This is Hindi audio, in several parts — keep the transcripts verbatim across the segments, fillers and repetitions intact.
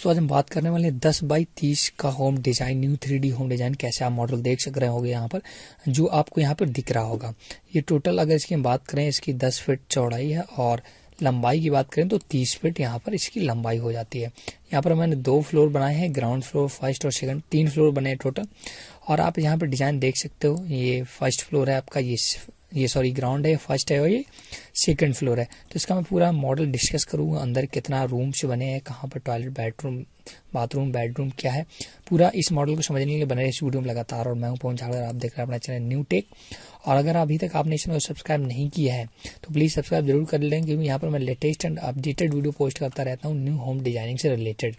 दोस्तों आज हम बात करने वाले हैं दस बाई तीस का home design, new three D home design. कैसे आप मॉडल देख सक रहे होंगे यहाँ पर, जो आपको यहाँ पर दिख रहा होगा। ये टोटल अगर इसकी हम बात करें, इसकी दस फीट चौड़ाई है और लंबाई की बात करें तो तीस फीट यहाँ पर इसकी लंबाई हो जाती है। यहाँ पर मैंने दो फ्लोर बनाए हैं, ग्राउंड फ्लोर, फर्स्ट और सेकंड, तीन फ्लोर बने हैं टोटल। और आप यहाँ पर डिजाइन देख सकते हो, ये फर्स्ट फ्लोर है आपका, ये ये सॉरी ग्राउंड है, फर्स्ट है और ये सेकंड फ्लोर है। तो इसका मैं पूरा मॉडल डिस्कस करूँगा, अंदर कितना रूम्स बने हैं, कहाँ पर टॉयलेट, बेडरूम, बाथरूम, बेडरूम क्या है, पूरा इस मॉडल को समझने के लिए बने इस वीडियो में लगातार। और मैं हूं पहुंचा, अगर आप देख रहे हैं अपना चैनल न्यू टेक, और अगर अभी तक आपने चैनल को सब्सक्राइब नहीं किया है तो प्लीज़ सब्सक्राइब जरूर कर लें, क्योंकि यहाँ पर मैं latest and updated video post करता रहता हूँ न्यू होम डिजाइनिंग से रिलेटेड।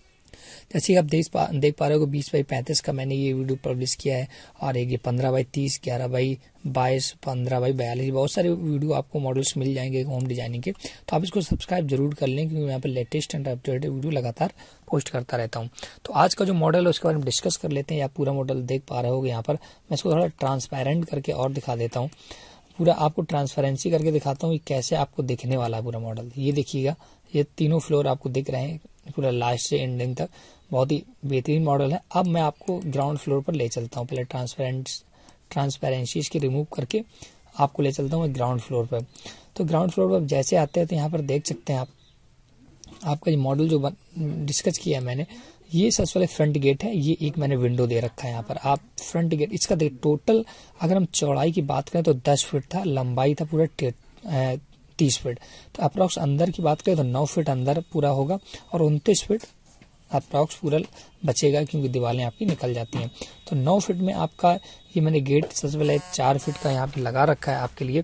जैसे आप देख पा देख पा रहे हो, बीस बाई पैंतीस का मैंने ये वीडियो पब्लिश किया है, और एक ये पंद्रह बाई तीस, ग्यारह बाई बाईस, पंद्रह बाई बयालीस, बहुत सारे वीडियो आपको मॉडल्स मिल जाएंगे होम डिजाइनिंग के। तो आप इसको सब्सक्राइब जरूर कर लें, क्योंकि यहाँ पर लेटेस्ट एंड अपडेटेड वीडियो लगातार पोस्ट करता रहता हूँ। तो आज का जो मॉडल है उसके बारे में डिस्कस कर लेते हैं। आप पूरा मॉडल देख पा रहे हो, यहाँ पर मैं इसको थोड़ा ट्रांसपेरेंट करके और दिखा देता हूँ, पूरा आपको ट्रांसपेरेंसी करके दिखाता हूँ कैसे आपको दिखने वाला है पूरा मॉडल। ये देखिएगा, ये तीनों फ्लोर आपको दिख रहे हैं पूरा लास्ट से एंडिंग तक, बहुत ही बेहतरीन मॉडल है। अब मैं आपको ग्राउंड फ्लोर पर ले चलता हूँ, पहले ट्रांसपेरेंट ट्रांसपेरेंसी इसकी रिमूव करके आपको ले चलता हूँ मैं ग्राउंड फ्लोर पर। तो ग्राउंड फ्लोर पर जैसे आते हैं तो यहाँ पर देख सकते हैं आप, आपका ये मॉडल जो डिस्कस किया है मैंने, ये सबसे पहले फ्रंट गेट है, ये एक मैंने विंडो दे रखा है यहाँ पर। आप फ्रंट गेट, इसका देख टोटल अगर हम चौड़ाई की बात करें तो दस फीट था, लंबाई था पूरा तीस फीट। तो अप्रॉक्स अंदर की बात करें तो नौ फीट अंदर पूरा होगा और उनतीस फीट अप्रॉक्स पूरा बचेगा, क्योंकि दीवारें आपकी निकल जाती हैं। तो नौ फीट में आपका ये मैंने गेट सबसे पहले चार फीट का यहाँ पे लगा रखा है आपके लिए,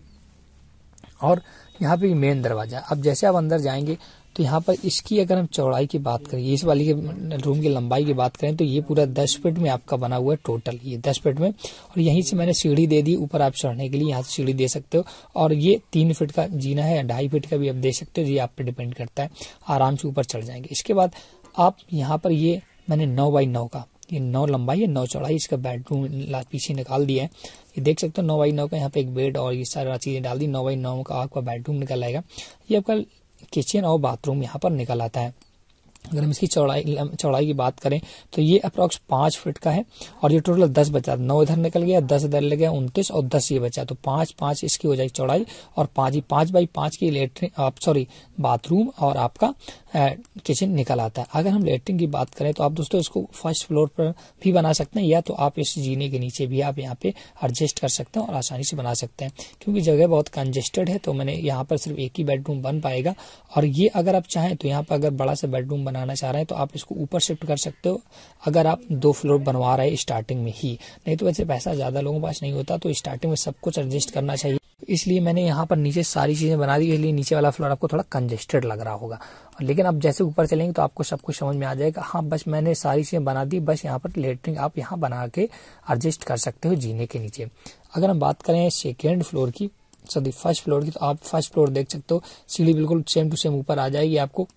और यहाँ पे मेन दरवाजा। अब जैसे आप अंदर जाएंगे तो यहाँ पर इसकी अगर हम चौड़ाई की बात करें, इस वाली के रूम की लंबाई की बात करें तो ये पूरा दस फीट में आपका बना हुआ है टोटल, ये दस फीट में। और यहीं से मैंने सीढ़ी दे दी ऊपर, आप चढ़ने के लिए यहाँ से सीढ़ी दे सकते हो। और ये तीन फीट का जीना है, ढाई फीट का भी आप दे सकते हो, ये आप पे डिपेंड करता है, आराम से ऊपर चढ़ जाएंगे। इसके बाद आप यहाँ पर ये मैंने नौ बाई नौ का, ये नौ लंबाई है, नौ चौड़ाई, इसका बेडरूम पीछे निकाल दिया है, ये देख सकते हो। नौ बाई नौ का यहाँ पे एक बेड और ये सारी चीजें डाल दी, नौ बाई नौ का आपका बेडरूम निकल आएगा। ये आपका किचन और बाथरूम यहाँ पर निकल आता है। अगर हम इसकी चौड़ाई चौड़ाई की बात करें तो ये अप्रॉक्स पाँच फीट का है, और ये टोटल दस बचा, नौ इधर निकल गया, दस इधर लग गया, उनतीस और दस ये बचा, तो पाँच पाँच इसकी हो जाएगी चौड़ाई, और पाँच ही पाँच बाई पाँच की लेटरिन, आप सॉरी बाथरूम और आपका किचन निकल आता है। अगर हम लेटरिन की बात करें तो आप दोस्तों इसको फर्स्ट फ्लोर पर भी बना सकते हैं, या तो आप इस जीने के नीचे भी आप यहाँ पे एडजस्ट कर सकते हैं और आसानी से बना सकते हैं। क्योंकि जगह बहुत कंजेस्टेड है तो मैंने यहाँ पर सिर्फ एक ही बेडरूम बन पाएगा। और ये अगर आप चाहें तो यहाँ पर अगर बड़ा सा बेडरूम बनाना चाह रहे हैं तो आप इसको ऊपर शिफ्ट कर सकते हो, अगर आप दो फ्लोर बनवा रहे हैं स्टार्टिंग में ही। नहीं तो वैसे पैसा ज्यादा लोगों के पास नहीं होता, तो स्टार्टिंग में सब कुछ एडजस्ट करना चाहिए। इसलिए मैंने यहाँ पर नीचे सारी चीजें बना दी, इसलिए नीचे वाला फ्लोर आपको थोड़ा कंजेस्टेड लग रहा होगा। लेकिन अब जैसे ऊपर चलेंगे तो आपको सब कुछ समझ में आ जाएगा। हाँ, बस मैंने सारी चीजें बना दी, बस यहाँ पर लेटरिन आप यहाँ बना के एडजस्ट कर सकते हो जीने के नीचे। अगर हम बात करें सेकेंड फ्लोर की, सॉरी फर्स्ट फ्लोर की, तो आप फर्स्ट फ्लोर देख सकते हो, सीढ़ी बिल्कुल सेम टू सेम ऊपर आ जाएगी आपको।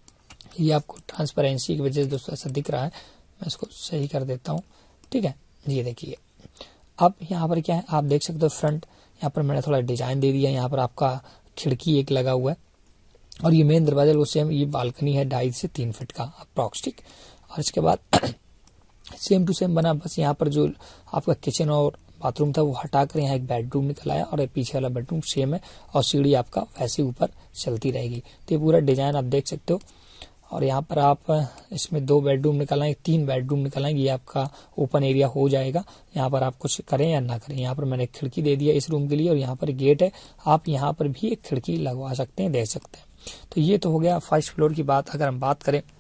ये आपको ट्रांसपेरेंसी की वजह से दोस्तों ऐसा दिख रहा है, मैं इसको सही कर देता हूँ, ठीक है। ये देखिए, अब यहाँ पर क्या है आप देख सकते हो, फ्रंट यहाँ पर मैंने थोड़ा डिजाइन दे दिया, यहाँ पर आपका खिड़की एक लगा हुआ है, और ये मेन दरवाजा वो सेम, ये बालकनी है ढाई से तीन फीट का अप्रॉक्स, ठीक। और इसके बाद सेम टू सेम बना, बस यहाँ पर जो आपका किचन और बाथरूम था वो हटाकर यहाँ एक बेडरूम निकल आया, और पीछे वाला बेडरूम सेम है, और सीढ़ी आपका वैसे ऊपर चलती रहेगी। तो ये पूरा डिजाइन आप देख सकते हो। और यहाँ पर आप इसमें दो बेडरूम निकालेंगे, तीन बेडरूम निकालेंगे, ये आपका ओपन एरिया हो जाएगा। यहाँ पर आप कुछ करें या ना करें, यहाँ पर मैंने खिड़की दे दिया इस रूम के लिए, और यहाँ पर गेट है, आप यहाँ पर भी एक खिड़की लगवा सकते हैं, दे सकते हैं। तो ये तो हो गया फर्स्ट फ्लोर की बात। अगर हम बात करें,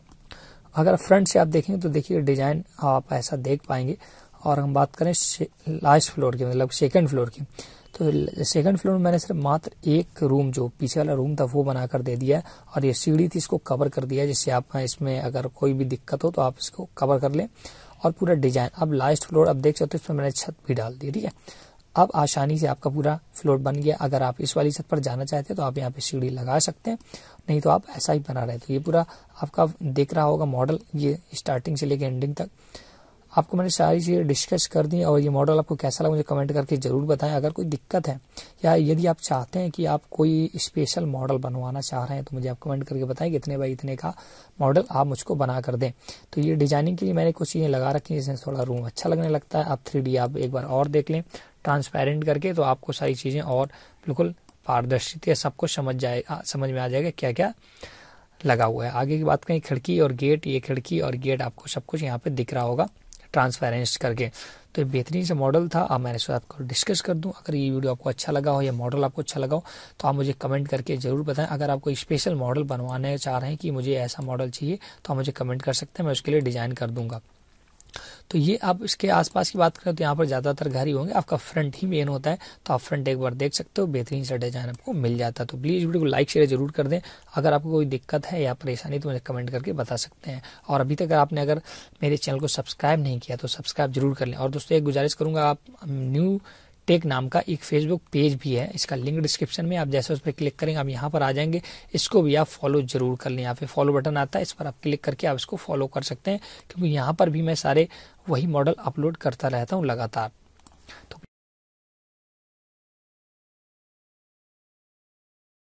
अगर फ्रंट से आप देखेंगे तो देखिए डिजाइन आप ऐसा देख पाएंगे। और हम बात करें लास्ट फ्लोर की, मतलब सेकंड फ्लोर की, तो सेकंड फ्लोर में मैंने सिर्फ मात्र एक रूम, जो पीछे वाला रूम था वो बनाकर दे दिया है, और ये सीढ़ी थी इसको कवर कर दिया है, जिससे आप इसमें अगर कोई भी दिक्कत हो तो आप इसको कवर कर लें। और पूरा डिजाइन अब लास्ट फ्लोर अब देख सकते हो, इसमें मैंने छत भी डाल दी, ठीक है। अब आसानी से आपका पूरा फ्लोर बन गया। अगर आप इस वाली छत पर जाना चाहते हैं तो आप यहाँ पे सीढ़ी लगा सकते हैं, नहीं तो आप ऐसा ही बना रहे। तो ये पूरा आपका देख रहा होगा मॉडल, ये स्टार्टिंग से लेकर एंडिंग तक। आपको मैंने सारी चीज़ें डिस्कस कर दी और ये मॉडल आपको कैसा लगा मुझे कमेंट करके ज़रूर बताएं। अगर कोई दिक्कत है या यदि आप चाहते हैं कि आप कोई स्पेशल मॉडल बनवाना चाह रहे हैं तो मुझे आप कमेंट करके बताएं कि इतने बाई इतने का मॉडल आप मुझको बना कर दें। तो ये डिजाइनिंग के लिए मैंने कुछ चीज़ें लगा रखी हैं जिससे थोड़ा रूम अच्छा लगने लगता है। आप थ्री डी आप एक बार और देख लें ट्रांसपेरेंट करके, तो आपको सारी चीज़ें और बिल्कुल पारदर्शिता सब कुछ समझ जाए समझ में आ जाएगा क्या क्या लगा हुआ है। आगे की बात करें खिड़की और गेट, ये खिड़की और गेट आपको सब कुछ यहाँ पे दिख रहा होगा ट्रांसपेरेंस करके। तो ये बेहतरीन से मॉडल था। अब मैंने सोचा आपको डिस्कस कर दूं। अगर ये वीडियो आपको अच्छा लगा हो या मॉडल आपको अच्छा लगा हो तो आप मुझे कमेंट करके ज़रूर बताएं। अगर आप कोई स्पेशल मॉडल बनवाने चाह रहे हैं कि मुझे ऐसा मॉडल चाहिए तो आप मुझे कमेंट कर सकते हैं, मैं उसके लिए डिज़ाइन कर दूंगा। तो ये आप इसके आसपास की बात करें तो यहाँ पर ज़्यादातर घर ही होंगे, आपका फ्रंट ही मेन होता है, तो आप फ्रंट एक बार देख सकते हो, बेहतरीन सा डिजाइन आपको मिल जाता है। तो प्लीज़ वीडियो को लाइक शेयर जरूर कर दें। अगर आपको कोई दिक्कत है या परेशानी तो मुझे कमेंट करके बता सकते हैं। और अभी तक अगर आपने अगर मेरे चैनल को सब्सक्राइब नहीं किया तो सब्सक्राइब जरूर कर लें। और दोस्तों एक गुजारिश करूँगा, आप न्यू टेक नाम का एक फेसबुक पेज भी है, इसका लिंक डिस्क्रिप्शन में, आप जैसे उस पर क्लिक करेंगे आप यहाँ पर आ जाएंगे, इसको भी आप फॉलो जरूर कर लें। यहाँ पे फॉलो बटन आता है, इस पर आप क्लिक करके आप इसको फॉलो कर सकते हैं, क्योंकि यहाँ पर भी मैं सारे वही मॉडल अपलोड करता रहता हूँ लगातार। तो